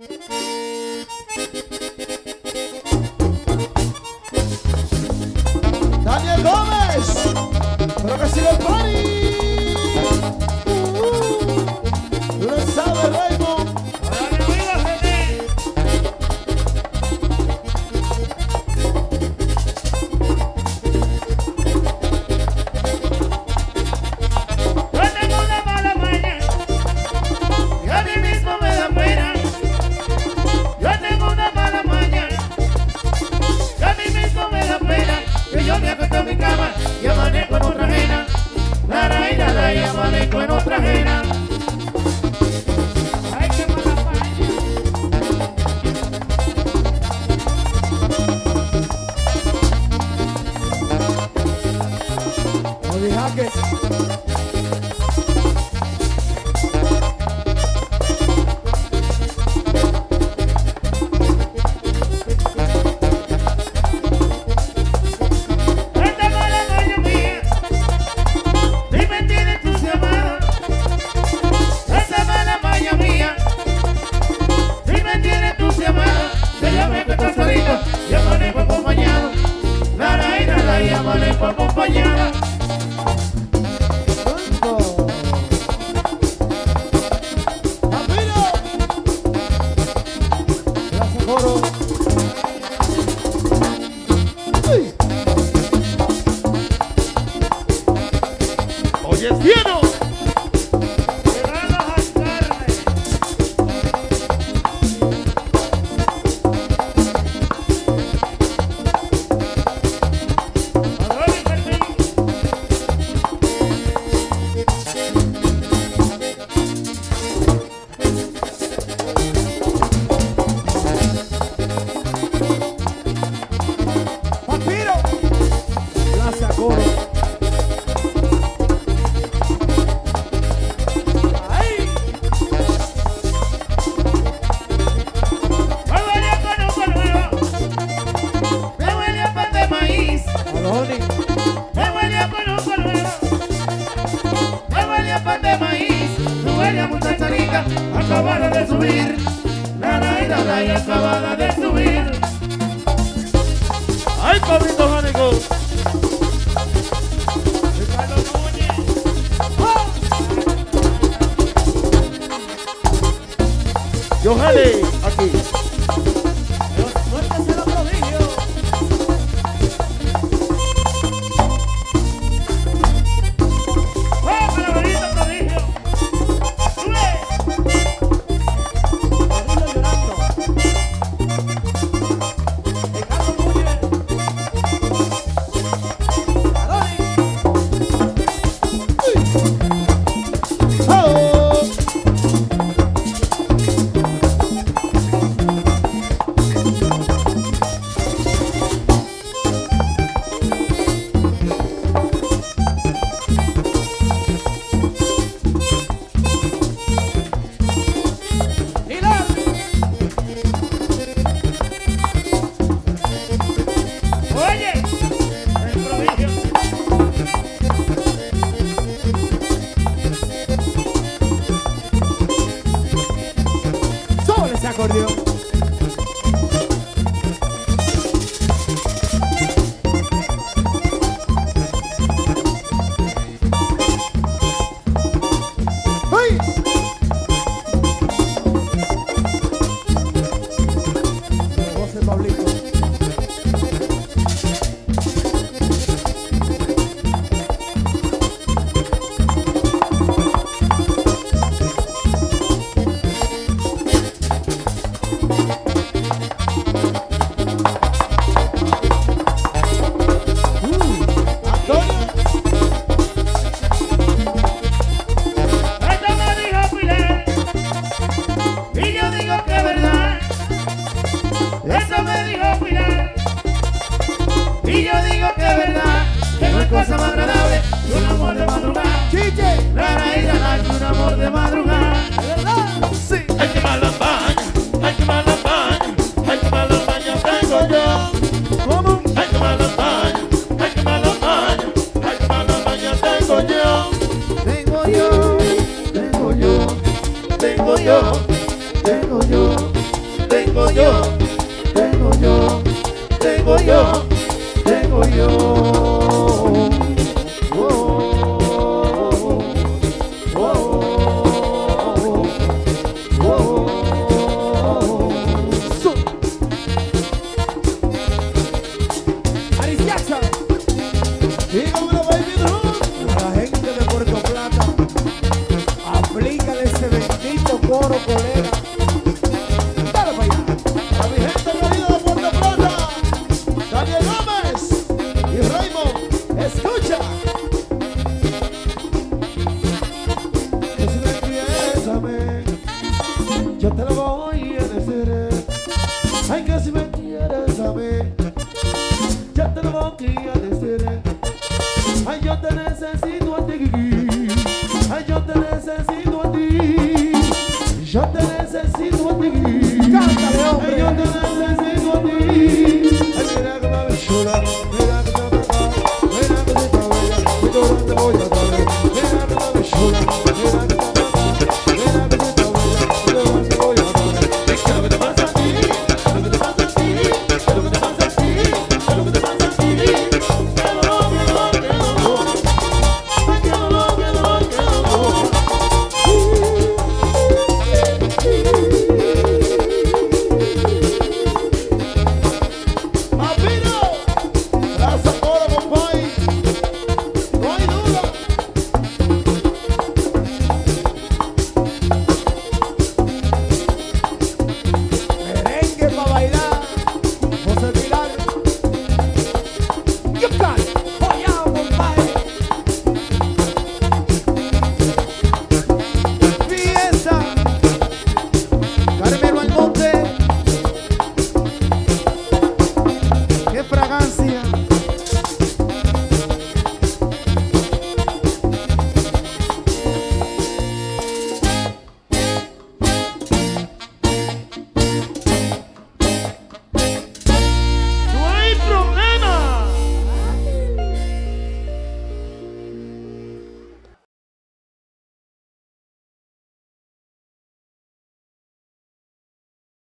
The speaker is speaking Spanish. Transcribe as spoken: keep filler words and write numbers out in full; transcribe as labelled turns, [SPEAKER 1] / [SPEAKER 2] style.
[SPEAKER 1] Daniel Gómez, pero que siga el party. Tú lo sabes, Raymond.
[SPEAKER 2] Y amanezco en otra ajena, la la y la la y amanezco en otra ajena. Ay, qué mala paña.
[SPEAKER 1] Oye, Jaques.
[SPEAKER 2] Y amanezco acompañado, la la y la la y amanezco acompañada.
[SPEAKER 1] ¡Pampino! Gracias, Coro. ¡Uy!
[SPEAKER 3] Oye, es cielo.
[SPEAKER 1] Gracias, Coro.
[SPEAKER 2] ¡Ay! Me huele a conuco nuevo, me huele a pan de maíz,
[SPEAKER 1] Aloni.
[SPEAKER 2] me huele a conuco nuevo, me huele a pan de maíz, me huele a muchacha rica, acabada de subir, la la y la la y acabada de subir.
[SPEAKER 3] Ay, Pablito Jánico. Yo jale aquí.
[SPEAKER 2] Suéltese los prodigios. ¡Oh, calaverito prodigio! ¡Sube!
[SPEAKER 1] Prodigio llorando. Ricardo Núñez. Aloni. ¡Uy! ¡Oh!
[SPEAKER 2] Oye, el prodigio.
[SPEAKER 1] ¡Sobre ese acordeón! ¡Uy! Voz de Pablito.
[SPEAKER 2] Esto me dijo Pilar, y yo digo que es verdad. Eso me dijo Pilar, y yo digo que es verdad. Que no hay cosa más agradable que un amor de madrugada.
[SPEAKER 1] Chiche.
[SPEAKER 2] La la y la la, que un amor de madrugada.
[SPEAKER 1] ¿De verdad? Sí.
[SPEAKER 3] Ay, qué mala paña. Ay, qué mala paña. Ay, qué mala paña tengo yo.
[SPEAKER 1] ¿Cómo?
[SPEAKER 3] Ay, qué mala paña. Ay, qué mala paña. Ay, qué mala paña tengo yo.
[SPEAKER 1] Tengo yo, tengo yo, tengo yo, tengo yo.
[SPEAKER 3] tengo yo, tengo yo, tengo yo, tengo yo. Oh, oh, oh, oh.
[SPEAKER 1] Aris Jackson. Dígamelo, baby drum.
[SPEAKER 2] A la gente de Puerto Plata, aplícale ese bendito coro, colega.
[SPEAKER 1] Dale para allá. A mi gente querida de Puerto Plata, Daniel Gómez y Raymond, escucha. Que si me quieres a mí, yo te lo voy a decir. Ay, que si me quieres a mí, yo te lo voy a decir. Ay, yo te necesito a ti. Ay, yo te necesito a ti. Yo te necesito a ti.
[SPEAKER 2] Cántale, hombre.
[SPEAKER 1] Ay, yo te necesito a ti. Ay, mira que me ves chula. Mira que te ves mal. Mira que te ves bella. Y yo no te voy a dar. Mira que me ves chula. Mira que te ves mal. Mira que te ves bella. Y yo no te voy a dar. ¿Qué es lo que te pasa a ti? ¿Qué es lo que te pasa a ti? ¿Qué es lo que te pasa a ti? ¿Qué es lo que te pasa a ti? Que dolor, que dolor, que dolor. Ay, que dolor, que dolor, que dolor. Papino, gracias por compadre. No hay duda.
[SPEAKER 2] Merengue para